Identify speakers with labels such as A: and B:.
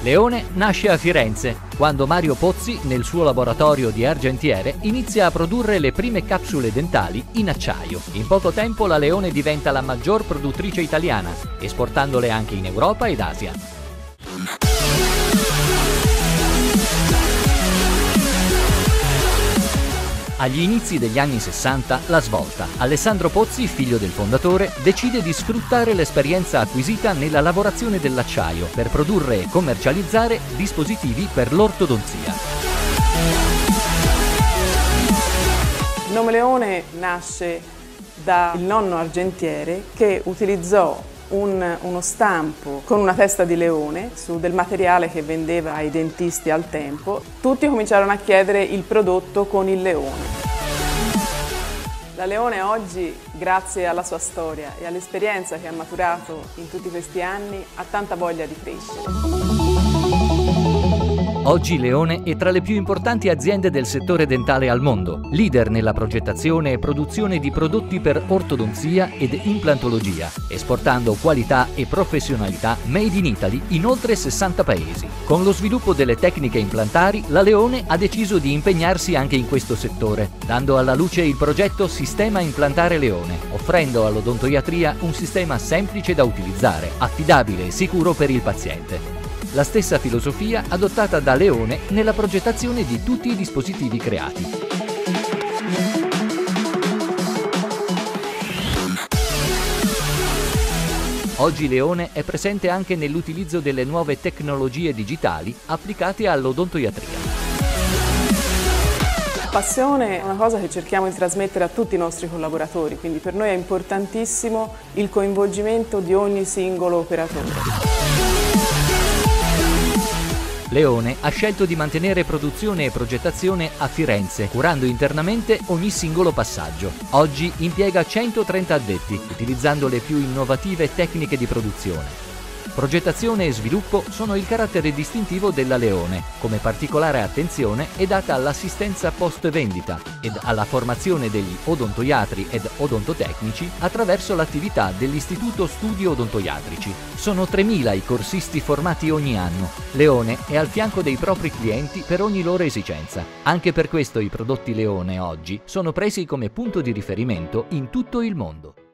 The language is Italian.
A: Leone nasce a Firenze, quando Mario Pozzi, nel suo laboratorio di Argentiere, inizia a produrre le prime capsule dentali in acciaio. In poco tempo la Leone diventa la maggior produttrice italiana, esportandole anche in Europa ed Asia. Agli inizi degli anni 60, la svolta. Alessandro Pozzi, figlio del fondatore, decide di sfruttare l'esperienza acquisita nella lavorazione dell'acciaio per produrre e commercializzare dispositivi per l'ortodonzia.
B: Il nome Leone nasce dal nonno Argentiere che utilizzò uno stampo con una testa di leone su del materiale che vendeva ai dentisti al tempo. Tutti cominciarono a chiedere il prodotto con il leone. La Leone oggi, grazie alla sua storia e all'esperienza che ha maturato in tutti questi anni, ha tanta voglia di crescere.
A: Oggi Leone è tra le più importanti aziende del settore dentale al mondo, leader nella progettazione e produzione di prodotti per ortodonzia ed implantologia, esportando qualità e professionalità made in Italy in oltre 60 paesi. Con lo sviluppo delle tecniche implantari, la Leone ha deciso di impegnarsi anche in questo settore, dando alla luce il progetto Sistema Implantare Leone, offrendo all'odontoiatria un sistema semplice da utilizzare, affidabile e sicuro per il paziente. La stessa filosofia adottata da Leone nella progettazione di tutti i dispositivi creati. Oggi Leone è presente anche nell'utilizzo delle nuove tecnologie digitali applicate all'odontoiatria.
B: Passione è una cosa che cerchiamo di trasmettere a tutti i nostri collaboratori, quindi per noi è importantissimo il coinvolgimento di ogni singolo operatore.
A: Leone ha scelto di mantenere produzione e progettazione a Firenze, curando internamente ogni singolo passaggio. Oggi impiega 130 addetti, utilizzando le più innovative tecniche di produzione. Progettazione e sviluppo sono il carattere distintivo della Leone, come particolare attenzione è data all'assistenza post-vendita ed alla formazione degli odontoiatri ed odontotecnici attraverso l'attività dell'Istituto Studi Odontoiatrici. Sono 3.000 i corsisti formati ogni anno. Leone è al fianco dei propri clienti per ogni loro esigenza. Anche per questo i prodotti Leone oggi sono presi come punto di riferimento in tutto il mondo.